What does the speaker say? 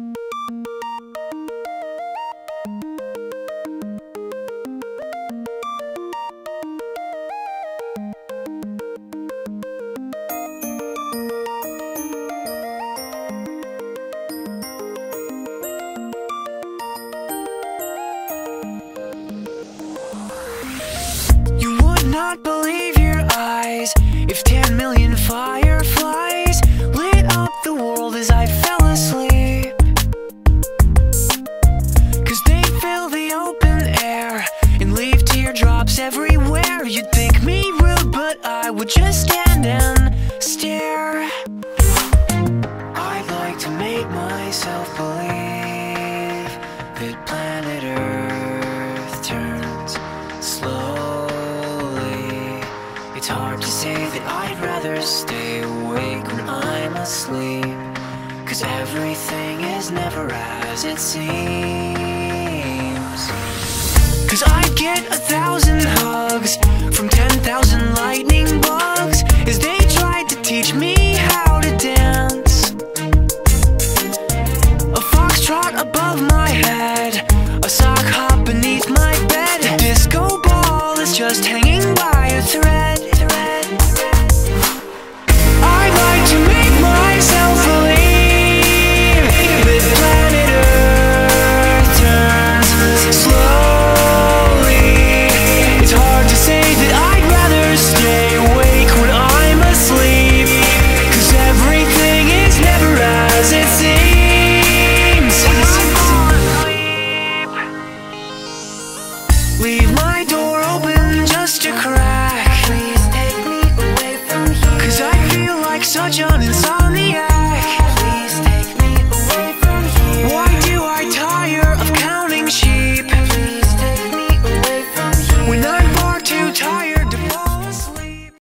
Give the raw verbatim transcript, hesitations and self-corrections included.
Not believe your eyes if ten million fireflies lit up the world as I fell asleep. Cause they fill the open air and leave teardrops everywhere. You'd think me rude, but I would just stand and stare. I'd like to make myself believe that planet Earth turns slow. It's hard to say that I'd rather stay awake when I'm asleep, cause everything is never as it seems. Cause I'd get a thousand hugs from ten thousand lightning